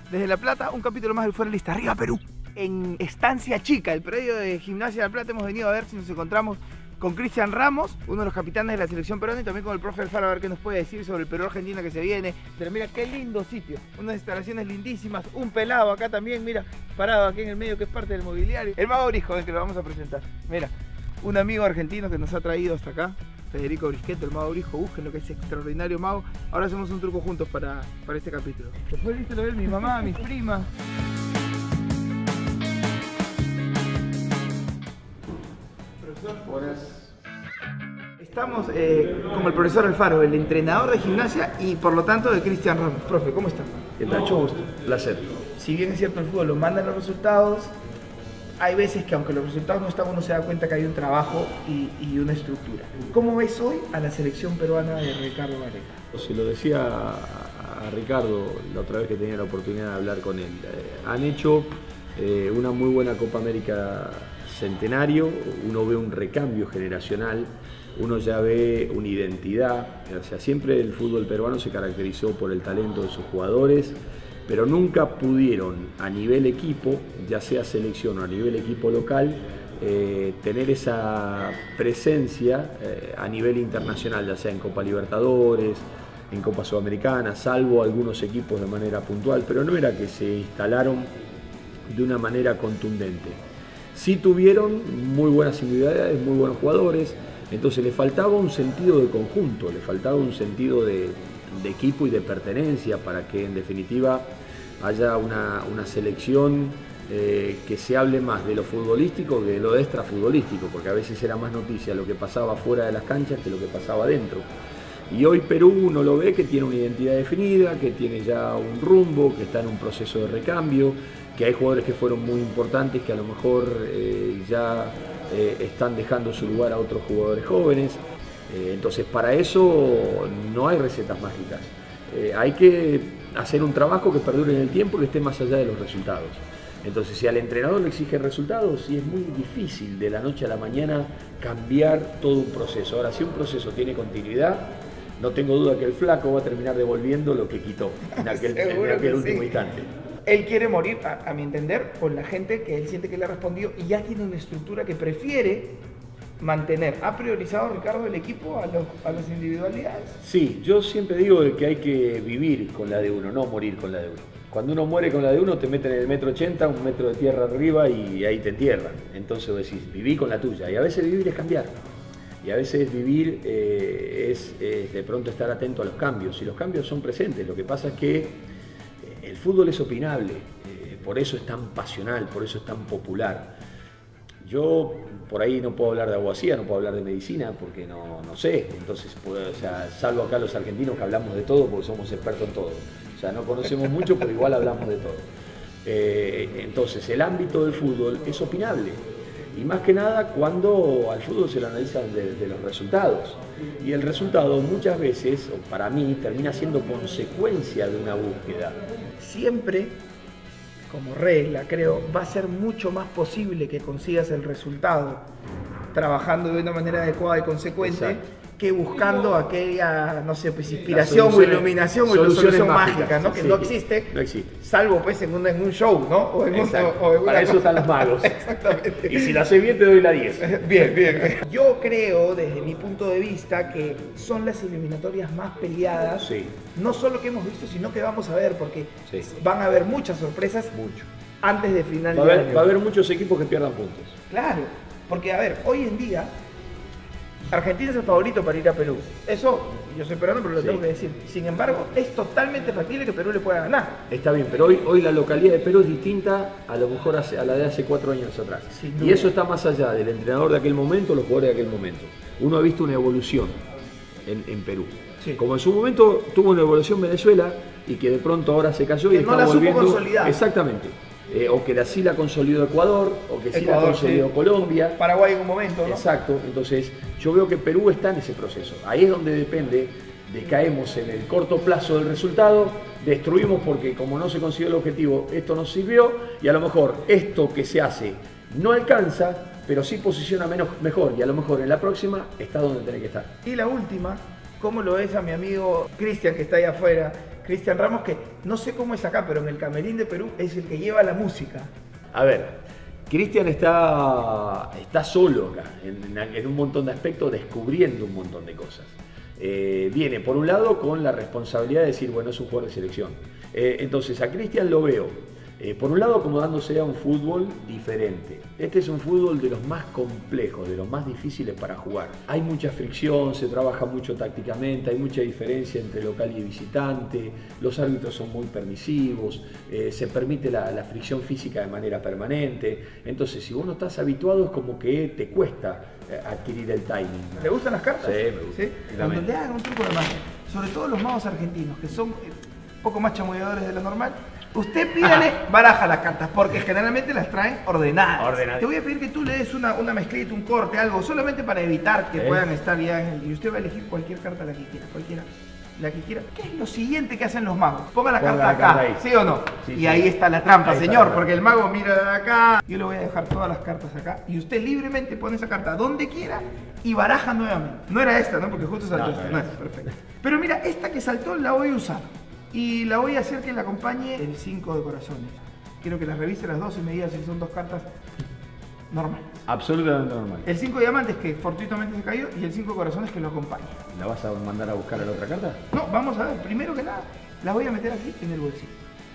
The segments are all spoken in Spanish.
Desde La Plata, un capítulo más del Fuera de Lista. ¡Arriba Perú! En Estancia Chica, el predio de Gimnasia de La Plata, hemos venido a ver si nos encontramos con Cristian Ramos, uno de los capitanes de la selección peruana, y también con el profe Alfaro, a ver qué nos puede decir sobre el Perú-Argentina que se viene. Pero mira qué lindo sitio, unas instalaciones lindísimas, un pelado acá también, mira, parado aquí en el medio, que es parte del mobiliario. El Mago Brisco, que lo vamos a presentar. Mira, un amigo argentino que nos ha traído hasta acá, Federico Brisqueto, el Mago Brisco. Busquen lo que es extraordinario mago. Ahora hacemos un truco juntos para este capítulo. Después viste lo de mi mamá, mis primas. Buenas. Estamos como el profesor Alfaro, el entrenador de gimnasia y por lo tanto de Cristian Ramos. Profe, ¿cómo está? ¿Qué tal? Mucho gusto. Placer. Si bien es cierto el fútbol lo mandan los resultados, hay veces que aunque los resultados no están, uno se da cuenta que hay un trabajo y una estructura. ¿Cómo ves hoy a la selección peruana de Ricardo Gareca? Se lo decía a Ricardo la otra vez que tenía la oportunidad de hablar con él. Han hecho una muy buena Copa América Centenario, uno ve un recambio generacional, uno ya ve una identidad. O sea, siempre el fútbol peruano se caracterizó por el talento de sus jugadores, pero nunca pudieron a nivel equipo, ya sea selección o a nivel equipo local, tener esa presencia a nivel internacional, ya sea en Copa Libertadores, en Copa Sudamericana, salvo algunos equipos de manera puntual, pero no era que se instalaron de una manera contundente. Sí tuvieron muy buenas individualidades, muy buenos jugadores, entonces le faltaba un sentido de conjunto, le faltaba un sentido de equipo y de pertenencia para que en definitiva haya una selección que se hable más de lo futbolístico que de lo extrafutbolístico, porque a veces era más noticia lo que pasaba fuera de las canchas que lo que pasaba dentro. Y hoy Perú uno lo ve que tiene una identidad definida, que tiene ya un rumbo, que está en un proceso de recambio, que hay jugadores que fueron muy importantes que a lo mejor ya están dejando su lugar a otros jugadores jóvenes. Entonces para eso no hay recetas mágicas. Hay que hacer un trabajo que perdure en el tiempo y que esté más allá de los resultados. Entonces si al entrenador le exige resultados, sí es muy difícil de la noche a la mañana cambiar todo un proceso. Ahora, si un proceso tiene continuidad, no tengo duda que el flaco va a terminar devolviendo lo que quitó en aquel último instante. Él quiere morir, a mi entender, con la gente que él siente que le ha respondido y ya tiene una estructura que prefiere mantener. ¿Ha priorizado Ricardo el equipo a las individualidades? Sí, yo siempre digo que hay que vivir con la de uno, no morir con la de uno. Cuando uno muere con la de uno te meten en el 1,80 m, un metro de tierra arriba y ahí te entierran. Entonces vos decís, viví con la tuya. Y a veces vivir es cambiar. Y a veces vivir es de pronto estar atento a los cambios. Y los cambios son presentes. Lo que pasa es que el fútbol es opinable, por eso es tan pasional, por eso es tan popular. Yo por ahí no puedo hablar de abogacía, no puedo hablar de medicina porque no sé. Entonces, salvo acá los argentinos que hablamos de todo porque somos expertos en todo. O sea, no conocemos mucho, pero igual hablamos de todo. Entonces, el ámbito del fútbol es opinable. Y más que nada cuando al fútbol se lo analiza de los resultados. Y el resultado muchas veces, o para mí, termina siendo consecuencia de una búsqueda. Siempre, como regla, creo, va a ser mucho más posible que consigas el resultado trabajando de una manera adecuada y consecuente. Exacto. Que buscando aquella, no sé, pues inspiración o iluminación o solución mágica, ¿no? Que sí, no existe, salvo pues en un show, ¿no? O en para eso están los magos. Exactamente. Y si la haces bien te doy la 10. Bien. Yo creo, desde mi punto de vista, que son las eliminatorias más peleadas, sí. No solo que hemos visto, sino que vamos a ver, porque sí, van a haber muchas sorpresas antes de final de año. Va a haber muchos equipos que pierdan puntos. Claro, porque a ver, hoy en día Argentina es el favorito para ir a Perú. Eso yo soy peruano, pero lo tengo que decir. Sin embargo, es totalmente factible que Perú le pueda ganar. Está bien, pero hoy la localidad de Perú es distinta a lo mejor a la de hace 4 años atrás. Y eso está más allá del entrenador de aquel momento, los jugadores de aquel momento. Uno ha visto una evolución en Perú. Sí. Como en su momento tuvo una evolución Venezuela y que de pronto ahora se cayó y que está no la volviendo. Supo consolidar. Exactamente. O que sí la consolidó Ecuador, o que sí la consolidó Colombia. Paraguay en un momento, ¿no? Exacto, entonces yo veo que Perú está en ese proceso. Ahí es donde depende de caemos en el corto plazo del resultado, destruimos porque como no se consiguió el objetivo, esto nos sirvió y a lo mejor esto que se hace no alcanza, pero sí posiciona mejor y a lo mejor en la próxima está donde tiene que estar. Y la última, ¿cómo lo ves a mi amigo Cristian que está ahí afuera? Cristian Ramos, que no sé cómo es acá, pero en el Camerín de Perú es el que lleva la música. A ver, Cristian está solo acá, en un montón de aspectos, descubriendo un montón de cosas. Viene, por un lado, con la responsabilidad de decir, bueno, es un jugador de selección. Entonces, a Cristian lo veo, por un lado, acomodándose a un fútbol diferente. Este es un fútbol de los más complejos, de los más difíciles para jugar. Hay mucha fricción, se trabaja mucho tácticamente, hay mucha diferencia entre local y visitante, los árbitros son muy permisivos, se permite la fricción física de manera permanente. Entonces, si vos no estás habituado, es como que te cuesta adquirir el timing. ¿Le gustan las cartas? Sí, me gusta. ¿Sí? Cuando le hagan un truco de magia, sobre todo los magos argentinos, que son un poco más chamulladores de lo normal, usted pídale, baraja las cartas, porque generalmente las traen ordenadas. Te voy a pedir que tú le des una mezclita, un corte, algo, solamente para evitar que puedan estar ya en el... Y usted va a elegir cualquier carta, la que quiera, cualquiera. La que quiera. ¿Qué es lo siguiente que hacen los magos? Ponga la carta acá, ¿sí o no? Sí, y ahí está la trampa, señor, porque el mago mira de acá. Yo le voy a dejar todas las cartas acá y usted libremente pone esa carta donde quiera y baraja nuevamente. No era esta, ¿no? Porque justo saltó esta. No es, perfecto. Pero mira, esta que saltó la voy a usar y la voy a hacer que le acompañe el 5 de corazones. Quiero que las revise las dos y me diga si son dos cartas normales. Absolutamente normal. El 5 de diamantes que fortuitamente se cayó y el 5 de corazones que lo acompaña. ¿La vas a mandar a buscar a la otra carta? No, vamos a ver. Primero que nada, la voy a meter aquí en el bolsillo.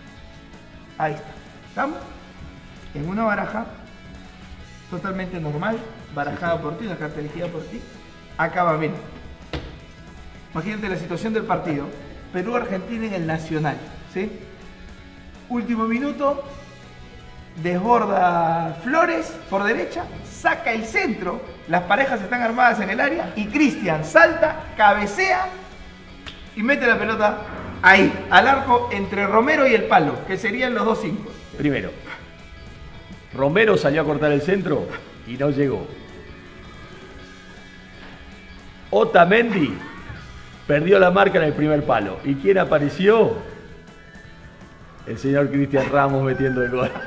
Ahí está. ¿Estamos? En una baraja totalmente normal, barajada por ti, una carta elegida por ti. Acá va, mira. Imagínate la situación del partido. Perú-Argentina en el Nacional, ¿sí? Último minuto. Desborda Flores por derecha, saca el centro, las parejas están armadas en el área y Cristian salta, cabecea y mete la pelota ahí, al arco entre Romero y el palo, que serían los dos 5. Primero, Romero salió a cortar el centro y no llegó. Otamendi perdió la marca en el primer palo. ¿Y quién apareció? El señor Cristian Ramos metiendo el gol.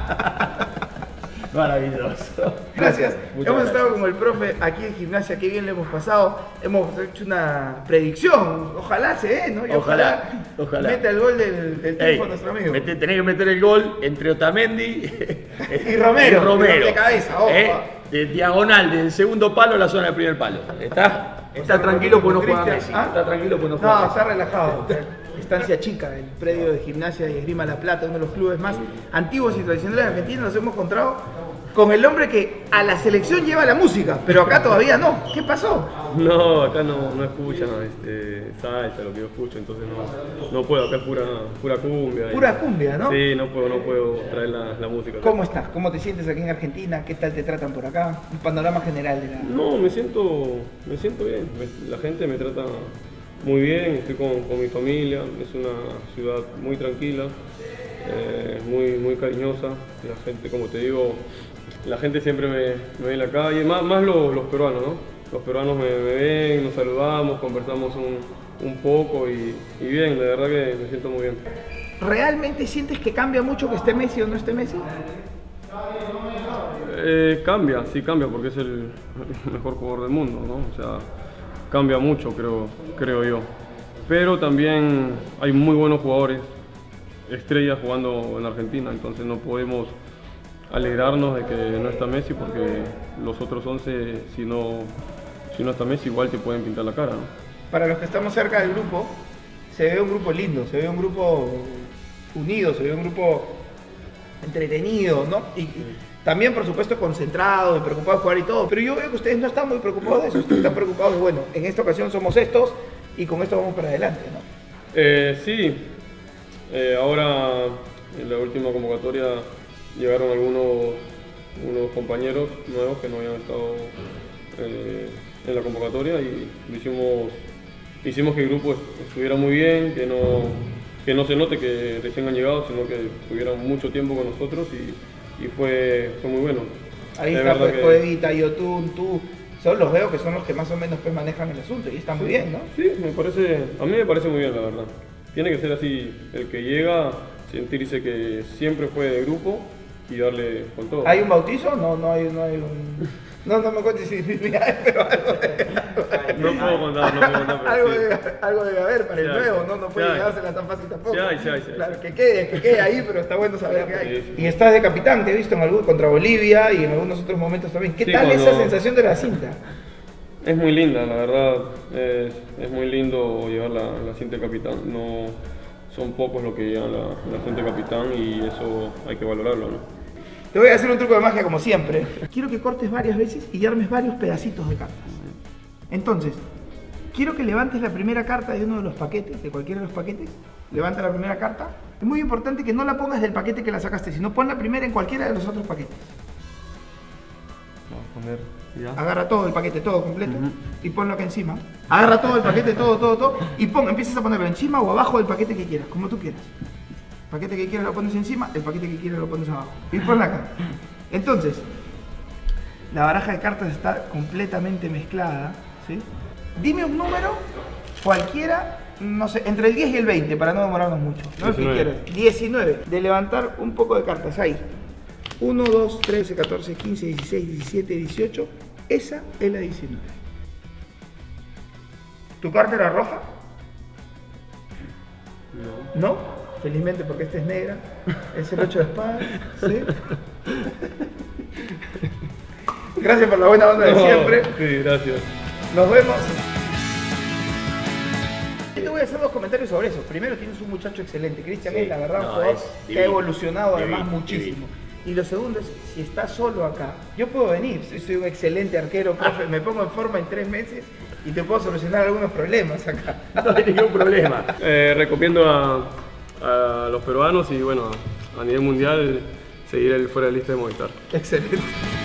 Maravilloso. Gracias. Hemos estado gracias. con el profe aquí en Gimnasia, qué bien le hemos pasado. Hemos hecho una predicción. Ojalá se dé, ¿no? Y ojalá meta el gol del triunfo nuestro amigo. Tenés que meter el gol entre Otamendi y Romero. De cabeza, ojo. De diagonal, del segundo palo a la zona del primer palo. Está tranquilo pues no juega Messi. Está tranquilo pues no juega No, Messi. está relajado. Estancia Chica, el predio de Gimnasia y Esgrima La Plata, uno de los clubes más antiguos y tradicionales de Argentina. Nos hemos encontrado con el hombre que a la selección lleva la música, pero acá todavía no. ¿Qué pasó? No, acá no escuchan salsa, lo que yo escucho, entonces no puedo, acá es pura cumbia. Pura cumbia, ¿no? Sí, no puedo traer la música. ¿Cómo estás? ¿Cómo te sientes aquí en Argentina? ¿Qué tal te tratan por acá? Un panorama general de la... No, me siento bien, la gente me trata muy bien, estoy con mi familia, es una ciudad muy tranquila, muy cariñosa, la gente, como te digo, la gente siempre me ve en la calle, más los peruanos, ¿no? Los peruanos me ven, nos saludamos, conversamos un poco y bien, la verdad que me siento muy bien. ¿Realmente sientes que cambia mucho que esté Messi o no esté Messi? Sí cambia, porque es el mejor jugador del mundo, ¿no? O sea, cambia mucho, creo yo. Pero también hay muy buenos jugadores, estrellas jugando en Argentina, entonces no podemos alegrarnos de que no está Messi, porque los otros 11, si no está Messi, igual te pueden pintar la cara, ¿no? Para los que estamos cerca del grupo, se ve un grupo lindo, se ve un grupo unido, se ve un grupo entretenido, ¿no? Y también, por supuesto, concentrado y preocupado de jugar y todo. Pero yo veo que ustedes no están muy preocupados de eso, ustedes están preocupados de, bueno, en esta ocasión somos estos y con esto vamos para adelante, ¿no? Sí, ahora en la última convocatoria llegaron unos compañeros nuevos que no habían estado en la convocatoria y hicimos que el grupo estuviera muy bien, que no se note que recién han llegado, sino que tuvieran mucho tiempo con nosotros y fue muy bueno. Ahí está pues Coevita, Yotun, tú, los veo que son los que más o menos pues manejan el asunto y está muy bien, ¿no? Sí, a mí me parece muy bien, la verdad. Tiene que ser así, el que llega, sentirse que siempre fue de grupo y darle con todo. ¿Hay un bautizo? No, no hay un... No me cuentes si pero algo No puedo contar, pero algo, sí. algo debe haber para el Sí, nuevo, sí. no puede Sí, llevársela tan fácil tampoco. Sí, Claro, que quede ahí, pero está bueno saber que hay. Sí, sí. Y estás de capitán, te he visto en algún contra Bolivia y en algunos otros momentos también. ¿Qué Sí, tal cuando- esa sensación de la cinta? Es muy linda, la verdad. Es muy lindo llevar la cinta de capitán. No son pocos los que llevan la cinta de capitán y eso hay que valorarlo, ¿no? Te voy a hacer un truco de magia como siempre. Quiero que cortes varias veces y armes varios pedacitos de cartas. Entonces, quiero que levantes la primera carta de uno de los paquetes, de cualquiera de los paquetes. Levanta la primera carta. Es muy importante que no la pongas del paquete que la sacaste, sino pon la primera en cualquiera de los otros paquetes. Vamos a poner ya. Agarra todo el paquete, todo completo, y ponlo acá encima. Agarra todo el paquete, todo, y empiezas a ponerlo encima o abajo del paquete que quieras, como tú quieras. El paquete que quieras lo pones encima, el paquete que quieras lo pones abajo. Y ponla acá. Entonces, la baraja de cartas está completamente mezclada, ¿sí? Dime un número, cualquiera, no sé, entre el 10 y el 20, para no demorarnos mucho. ¿No? El que 19. quieras. 19. De levantar un poco de cartas ahí. 1, 2, 13, 14, 15, 16, 17, 18. Esa es la 19. ¿Tu carta era roja? No. ¿No? Felizmente porque esta es negra. Es el 8 de espadas. ¿Sí? Gracias por la buena onda de siempre. Sí, gracias. Nos vemos. Yo te voy a hacer dos comentarios sobre eso. Primero, tienes un muchacho excelente. Cristian Sí, es la verdad un no, jugador es que ha divino, evolucionado además divino, muchísimo. Y lo segundo es, si estás solo acá, yo puedo venir, soy un excelente arquero, profe, me pongo en forma en 3 meses y te puedo solucionar algunos problemas acá. No hay ningún problema. Recomiendo a los peruanos y bueno, a nivel mundial seguir el fuera de lista de Movistar. Excelente.